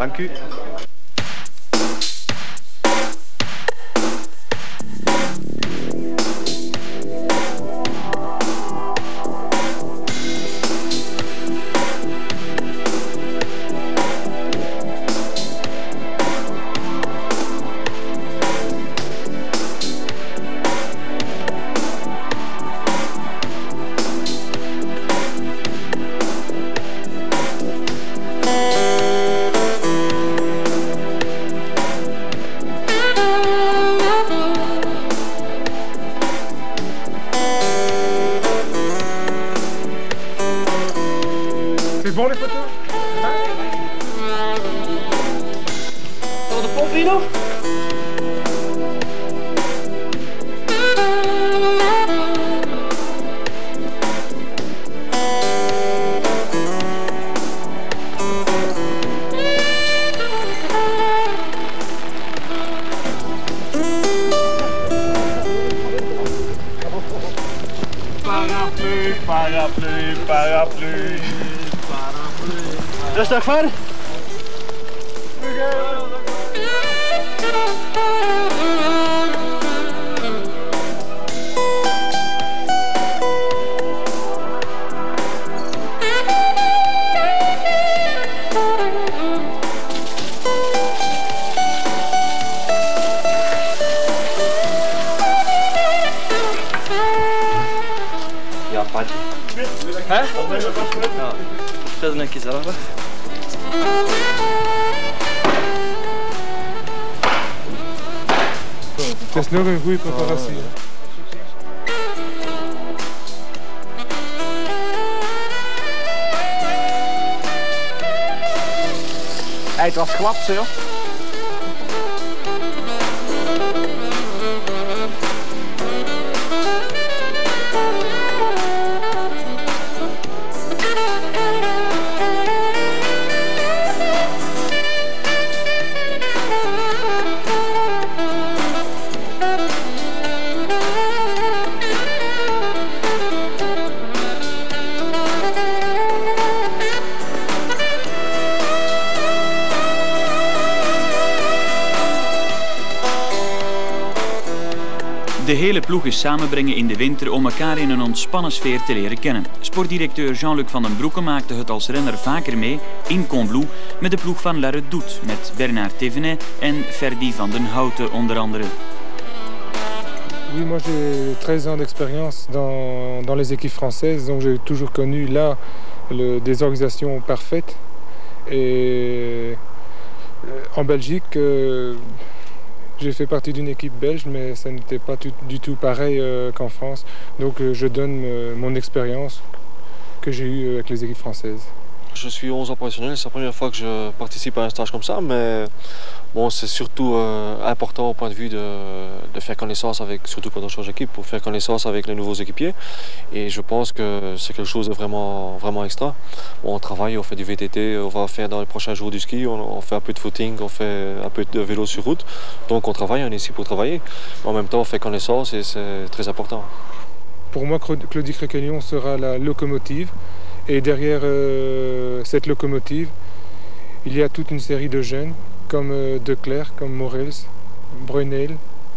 Dank u. C'est bon les photos? Door de pomp, Rino? Paraplu, paraplu, paraplu. Rustig verder. Ja, Patje. Hè? Ja. Verder een keer zelf. Het is nog een goede preparatie. Hey, het was glad, zo, joh. De hele ploeg is samenbrengen in de winter om elkaar in een ontspannen sfeer te leren kennen. Sportdirecteur Jean-Luc van den Broeke maakte het als renner vaker mee in Combloux met de ploeg van La Redoute met Bernard Thévenet en Ferdy van den Houten onder andere. Oui, moi j'ai 13 ans d'expérience dans les équipes françaises, donc j'ai toujours connu là des organisations parfaites. Et en Belgique, j'ai fait partie d'une équipe belge, mais ça n'était pas du tout pareil qu'en France. Donc je donne mon expérience que j'ai eue avec les équipes françaises. Je suis 11 ans professionnel, c'est la première fois que je participe à un stage comme ça, mais bon, c'est surtout important au point de vue de faire connaissance avec, surtout quand on change d'équipe, pour faire connaissance avec les nouveaux équipiers. Et je pense que c'est quelque chose de vraiment, vraiment extra. Bon, on travaille, on fait du VTT, on va faire dans les prochains jours du ski, on fait un peu de footing, on fait un peu de vélo sur route. Donc on travaille, on est ici pour travailler. En même temps, on fait connaissance et c'est très important. Pour moi, Claudie Créquelion sera la locomotive. Et derrière cette locomotive, il y a toute une série de jeunes, comme De Clercq, comme Morels, Brunel.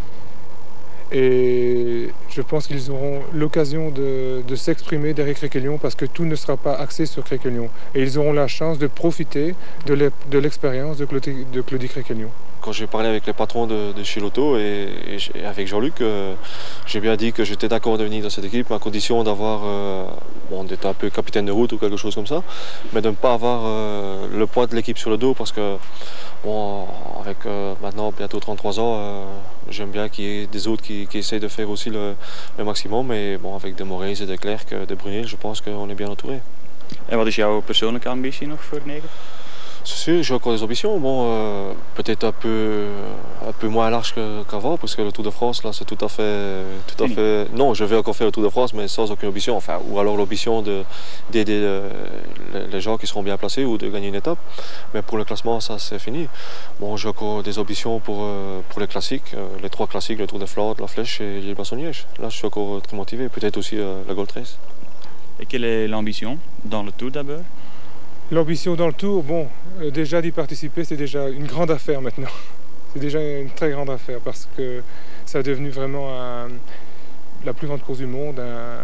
Et je pense qu'ils auront l'occasion de s'exprimer derrière Créquelion parce que tout ne sera pas axé sur Créquelion. Et ils auront la chance de profiter de l'expérience de Claudie Créquelion. Quand j'ai parlé avec les patrons de chez Lotto et avec Jean-Luc, j'ai bien dit que j'étais d'accord de venir dans cette équipe à condition d'avoir, d'être un peu capitaine de route ou quelque chose comme ça, mais de ne pas avoir le poids de l'équipe sur le dos parce que, bon, avec maintenant bientôt 33 ans, j'aime bien qu'il y ait des autres qui essayent de faire aussi le maximum, mais bon, avec de Morels et de Clercq, de Brunel, je pense qu'on est bien entouré. En wat is jouw persoonlijke ambitie nog voor Negen? C'est sûr, j'ai encore des ambitions, bon, peut-être un peu moins large qu'avant, parce que le Tour de France, là, c'est tout à fait... Non, je vais encore faire le Tour de France, mais sans aucune ambition, enfin, ou alors l'ambition d'aider les gens qui seront bien placés ou de gagner une étape. Mais pour le classement, ça, c'est fini. Bon, j'ai encore des ambitions pour les classiques, les 3 classiques, le Tour de Flandre, la Flèche et Liège-Bastogne-Liège. Là, je suis encore très motivé, peut-être aussi la Gold Race. Et quelle est l'ambition dans le Tour d'abord? L'ambition dans le Tour, bon, déjà d'y participer, c'est déjà une grande affaire maintenant. C'est déjà une très grande affaire parce que ça est devenu vraiment la plus grande course du monde.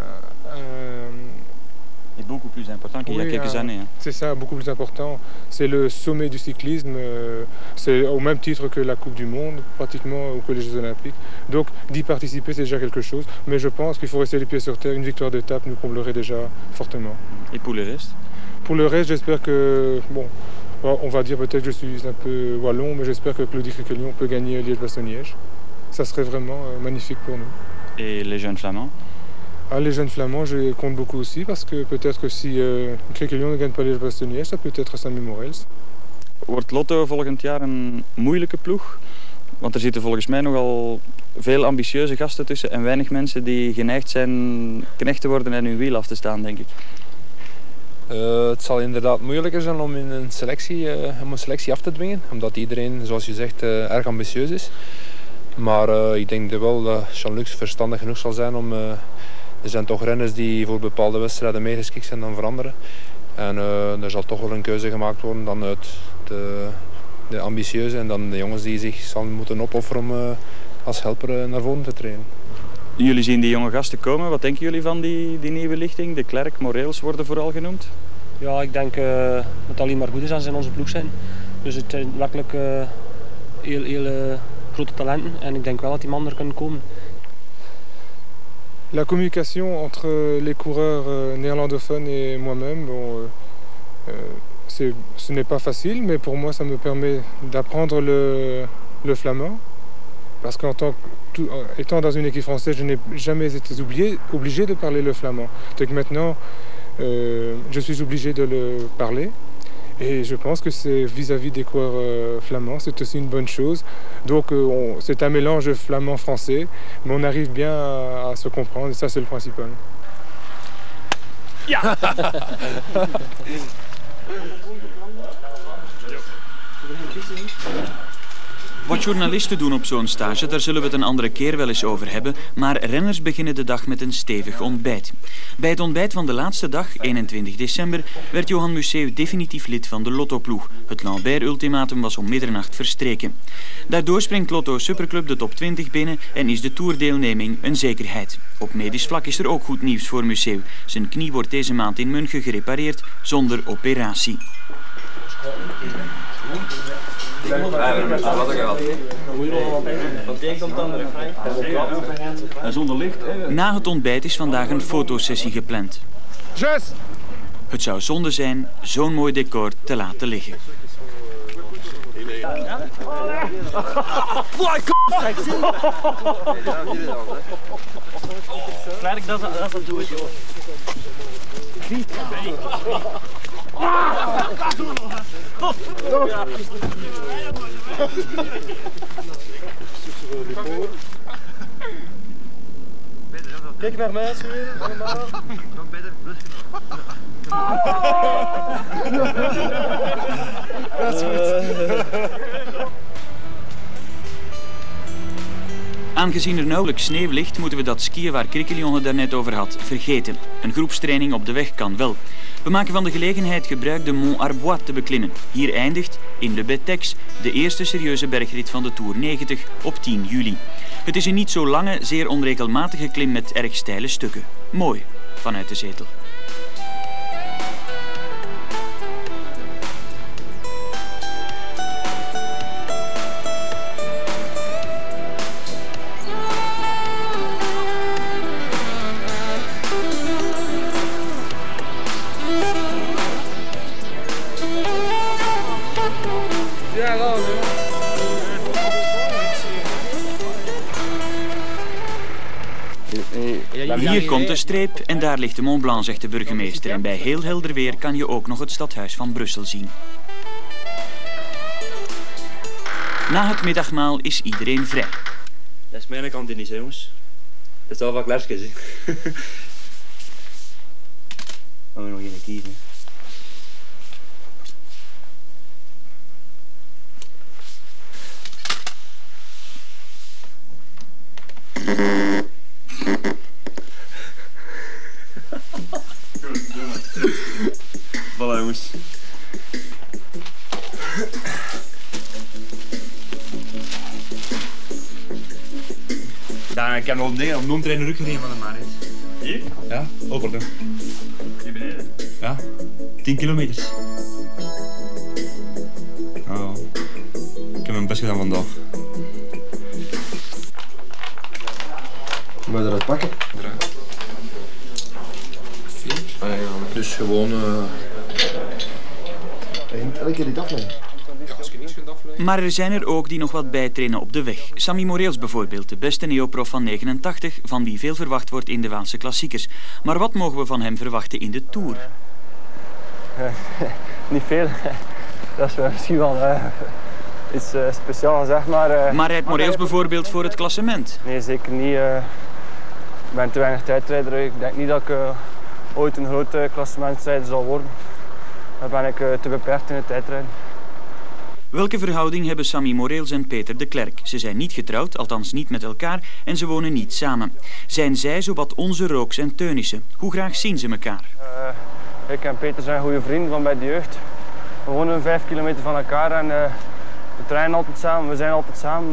Et beaucoup plus important qu'il y a quelques années. Hein. C'est ça, beaucoup plus important. C'est le sommet du cyclisme. C'est au même titre que la Coupe du Monde, pratiquement, ou que les Jeux Olympiques. Donc, d'y participer, c'est déjà quelque chose. Mais je pense qu'il faut rester les pieds sur terre. Une victoire d'étape nous comblerait déjà fortement. Et pour le reste? Pour le reste, j'espère que... Bon, on va dire peut-être que je suis un peu wallon, mais j'espère que Claudie Criquelion peut gagner Liège-Bastogne-Liège. Ça serait vraiment magnifique pour nous. Et les jeunes Flamands? Ah, les jeunes Flamands, je compte beaucoup aussi, parce que peut-être que si Criquelion ne gagne pas Liège-Bastogne-Liège, ça peut être Sammy Morels. Wordt Lotto volgend jaar een moeilijke ploeg? Want er zitten volgens mij nogal veel ambitieuze gasten tussen en weinig mensen die geneigd zijn knecht te worden en hun wiel af te staan, denk ik. Het zal inderdaad moeilijker zijn om een selectie af te dwingen, omdat iedereen, zoals je zegt, erg ambitieus is. Maar ik denk wel dat Jean-Luc verstandig genoeg zal zijn om... Er zijn toch renners die voor bepaalde wedstrijden meer geschikt zijn dan voor anderen. En er zal toch wel een keuze gemaakt worden dan uit de ambitieuze en dan de jongens die zich zal moeten opofferen om als helper naar voren te trainen. Jullie zien die jonge gasten komen. Wat denken jullie van die nieuwe lichting? De Klerk, Morels worden vooral genoemd. Ja, ik denk dat het alleen maar goed is als ze in onze ploeg zijn. Dus het zijn werkelijk heel grote talenten en ik denk wel dat die mannen er kunnen komen. La communication entre les coureurs néerlandophones et moi-même, bon, ce n'est pas facile, mais pour moi ça me permet d'apprendre le flamand. Parce qu'étant dans une équipe française, je n'ai jamais été obligé de parler le flamand. Donc maintenant, je suis obligé de le parler. Et je pense que c'est vis-à-vis des coureurs flamands, c'est aussi une bonne chose. Donc c'est un mélange flamand-français, mais on arrive bien à se comprendre et ça c'est le principal. Ja! Wat journalisten doen op zo'n stage, daar zullen we het een andere keer wel eens over hebben, maar renners beginnen de dag met een stevig ontbijt. Bij het ontbijt van de laatste dag, 21 december, werd Johan Museeuw definitief lid van de Lotto-ploeg. Het Lambert-ultimatum was om middernacht verstreken. Daardoor springt Lotto Superclub de top 20 binnen en is de toerdeelneming een zekerheid. Op medisch vlak is er ook goed nieuws voor Museeuw. Zijn knie wordt deze maand in München gerepareerd zonder operatie. Na het ontbijt is vandaag een fotosessie gepland. Het zou zonde zijn zo'n mooi decor te laten liggen. Kijk naar mij, Sue. Nog beter, rustig Dat is goed. Aangezien er nauwelijks sneeuw ligt, moeten we dat skiën waar Criquelion het daarnet over had vergeten. Een groepstraining op de weg kan wel. We maken van de gelegenheid gebruik de Mont Arbois te beklimmen. Hier eindigt, in Le Betex, de eerste serieuze bergrit van de Tour 90 op 10 juli. Het is een niet zo lange, zeer onregelmatige klim met erg steile stukken. Mooi, vanuit de zetel. Hier komt de streep en daar ligt de Mont Blanc, zegt de burgemeester. En bij heel helder weer kan je ook nog het stadhuis van Brussel zien. Na het middagmaal is iedereen vrij. Dat is mijn kant niet, jongens. Dat is al wat klasjes, hè. Gaan we nog een kiezen. Voilà, jongens. heb al dingen op noemtrein rug gereden van de Marit. Hier? Ja, over dan. Hier beneden? Ja, 10 kilometer. Oh. Ik heb mijn best gedaan vandaag. Moet je dat pakken? Dus gewoon... Elke keer die afleggen. Maar er zijn er ook die nog wat bijtrainen op de weg. Sammy Moreels bijvoorbeeld, de beste neoprof van 89, van wie veel verwacht wordt in de Waalse klassiekers. Maar wat mogen we van hem verwachten in de Tour? Niet veel. Dat is misschien wel iets speciaals, zeg maar. Maar rijdt Moreels bijvoorbeeld voor het klassement? Nee, zeker niet. Ik ben te weinig tijdrijder. Ik denk niet dat ik ooit een grote klassementsrijder zal worden. Dan ben ik te beperkt in het tijdrijden. Welke verhouding hebben Sammy Moreels en Peter de Klerk? Ze zijn niet getrouwd, althans niet met elkaar, en ze wonen niet samen. Zijn zij zowat onze Rooks en Teunissen? Hoe graag zien ze elkaar? Ik en Peter zijn goede vrienden van bij de jeugd. We wonen 5 kilometer van elkaar en we trainen altijd samen, we zijn altijd samen.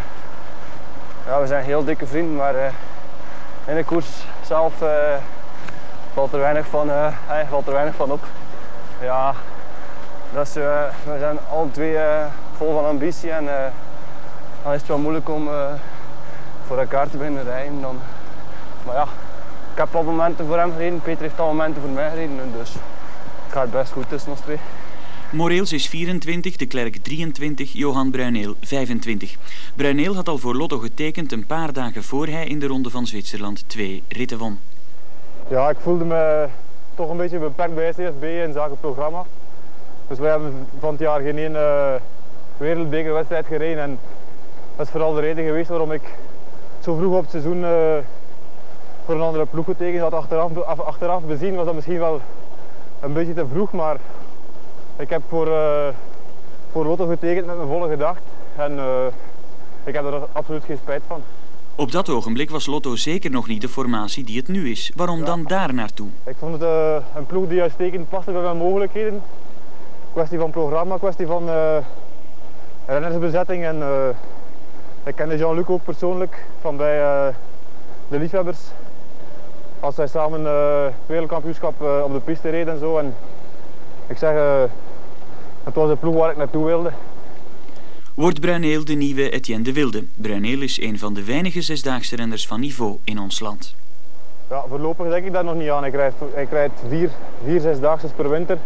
Ja, we zijn heel dikke vrienden, maar in de koers zelf valt er weinig van op. Ja, dat is, we zijn alle twee vol van ambitie en dan is het wel moeilijk om voor elkaar te beginnen rijden. Dan. Maar ja, ik heb al momenten voor hem gereden, Peter heeft al momenten voor mij gereden, dus het gaat best goed tussen ons twee. Moreels is 24, de Klerk 23, Johan Bruyneel 25. Bruyneel had al voor Lotto getekend een paar dagen voor hij in de Ronde van Zwitserland 2 ritten won. Ja, ik voelde me toch een beetje beperkt bij CSB in zaken programma. Dus wij hebben van het jaar geen één wereldbekerwedstrijd gereden en dat is vooral de reden geweest waarom ik zo vroeg op het seizoen voor een andere ploeg getekend had. Achteraf bezien was dat misschien wel een beetje te vroeg, maar ik heb voor Lotto getekend met mijn volle gedacht en ik heb er absoluut geen spijt van. Op dat ogenblik was Lotto zeker nog niet de formatie die het nu is. Waarom dan daar naartoe? Ik vond het een ploeg die uitstekend paste bij mijn mogelijkheden. Kwestie van programma, kwestie van rennersbezetting en ik kende Jean-Luc ook persoonlijk van bij de liefhebbers. Als zij samen wereldkampioenschap op de piste reden en zo. En ik zeg, het was de ploeg waar ik naartoe wilde. Wordt Bruyneel de nieuwe Etienne de Wilde? Bruyneel is een van de weinige zesdaagse renners van niveau in ons land. Ja, voorlopig denk ik daar nog niet aan. Ik rijd 4 zesdaagse per winter.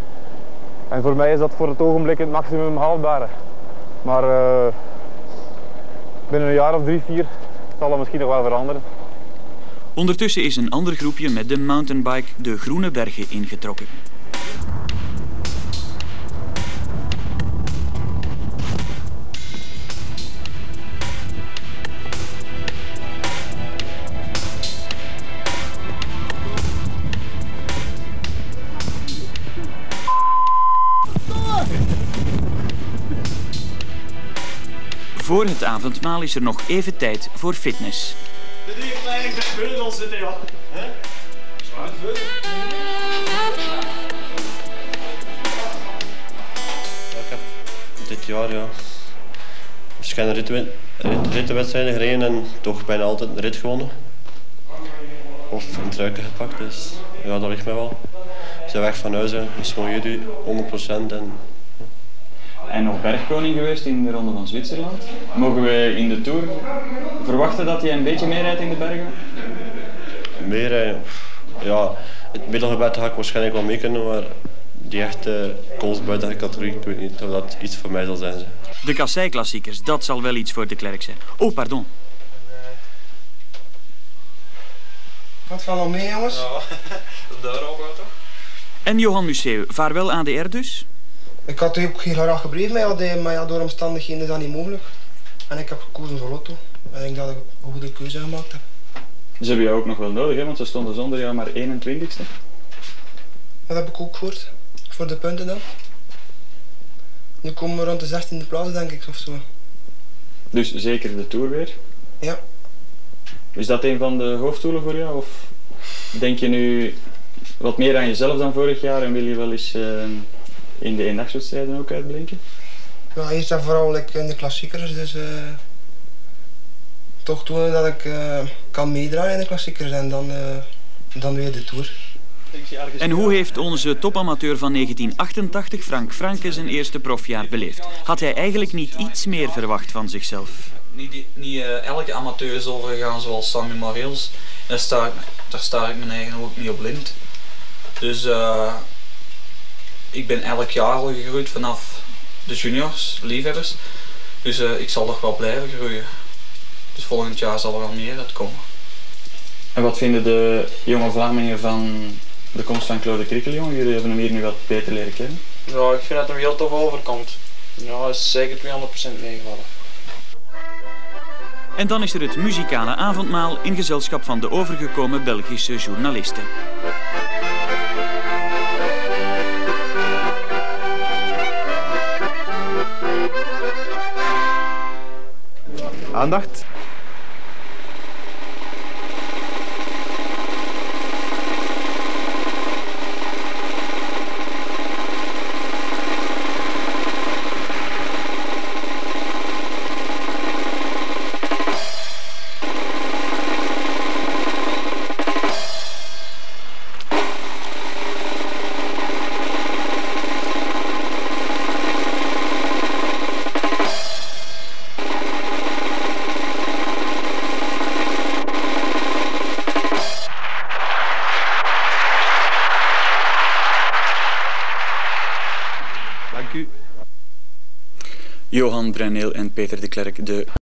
En voor mij is dat voor het ogenblik het maximum haalbare. Maar binnen een jaar of 3, 4 zal dat misschien nog wel veranderen. Ondertussen is een ander groepje met de mountainbike de Groene Bergen ingetrokken. Voor het avondmaal is er nog even tijd voor fitness. De 3 kleine beugels zitten, ja. Zwaar veel. Ik heb dit jaar verschillende rittenwedstrijden gereden en toch bijna altijd een rit gewonnen. Of een truiken gepakt, dus ja, dat ligt mij wel. Ik ben weg van huis, is van jullie 100% En nog bergkoning geweest in de Ronde van Zwitserland. Mogen we in de Tour verwachten dat hij een beetje meerijdt in de bergen? Meerijden? Ja, het middelgebed ga ik waarschijnlijk wel mee kunnen, maar die echte kools buiten de categorie, ik weet niet of dat iets voor mij zal zijn. De Kassei-klassiekers, dat zal wel iets voor de Klerk zijn. Oh, pardon. Wat van al mee, jongens? Ja, daar ook wel toch? En Johan Museeuw, vaarwel ADR dus? Ik had ook heel graag gebreven met AD, maar ja, door omstandigheden is dat niet mogelijk. En ik heb gekozen voor Lotto. En ik denk dat ik een goede keuze gemaakt heb. Ze hebben jou ook nog wel nodig, hè? Want ze stonden zonder jou maar 21ste. Dat heb ik ook gehoord. Voor de punten dan. Nu komen we rond de 16e plaats, denk ik, of zo. Dus zeker de Tour weer? Ja. Is dat een van de hoofddoelen voor jou? Of denk je nu wat meer aan jezelf dan vorig jaar en wil je wel eens in de eendagswedstrijden ook uitblinken? Ja, eerst en vooral in de klassiekers, dus toch tonen dat ik kan meedraaien in de klassiekers en dan weer de Tour. En hoe heeft onze topamateur van 1988, Frank Franke, zijn eerste profjaar beleefd? Had hij eigenlijk niet iets meer verwacht van zichzelf? Niet elke amateur is overgegaan zoals Sammy Marils. Daar sta ik mijn eigen ook niet op blind. Dus ik ben elk jaar al gegroeid vanaf de juniors, liefhebbers. Dus ik zal nog wel blijven groeien. Dus volgend jaar zal er wel meer uitkomen. En wat vinden de jonge Vlamingen van de komst van Claude Krikkeljong? Jullie hebben hem hier nu wat beter leren kennen. Ja, ik vind dat hij heel tof overkomt. Ja, hij is zeker 200% meegevallen. En dan is er het muzikale avondmaal in gezelschap van de overgekomen Belgische journalisten. Aandacht. Johan Bruyneel en Peter de Klerk, de